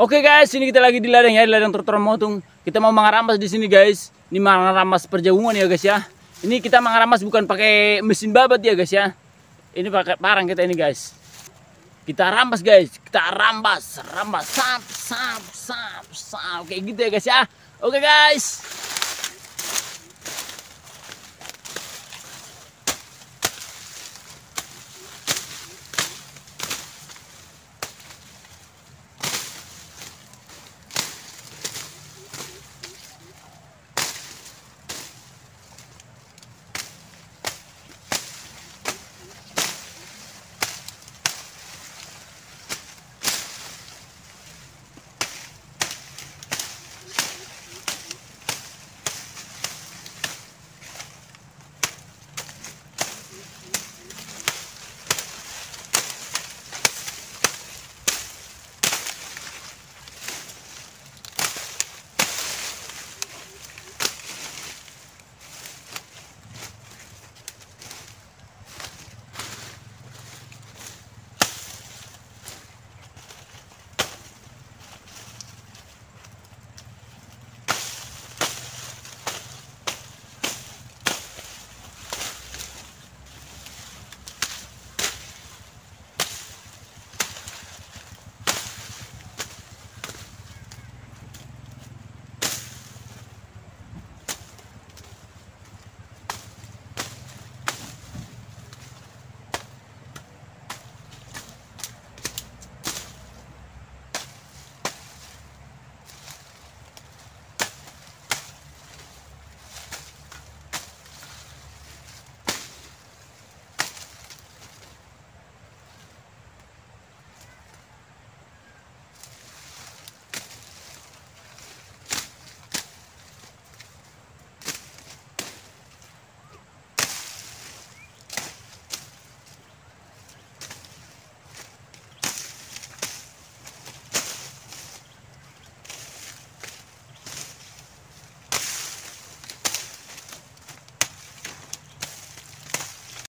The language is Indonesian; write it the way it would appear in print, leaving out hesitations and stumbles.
Oke guys, ini kita lagi di ladang ya, di ladang trotoar motung. Kita mau mengerampas di sini guys. Ini mengerampas perjauhan ya guys ya. Ini kita mengerampas bukan pakai mesin babat ya guys ya. Ini pakai parang kita ini guys. Kita rampas guys, kita rampas, sap, kayak gitu ya guys ya. Oke guys.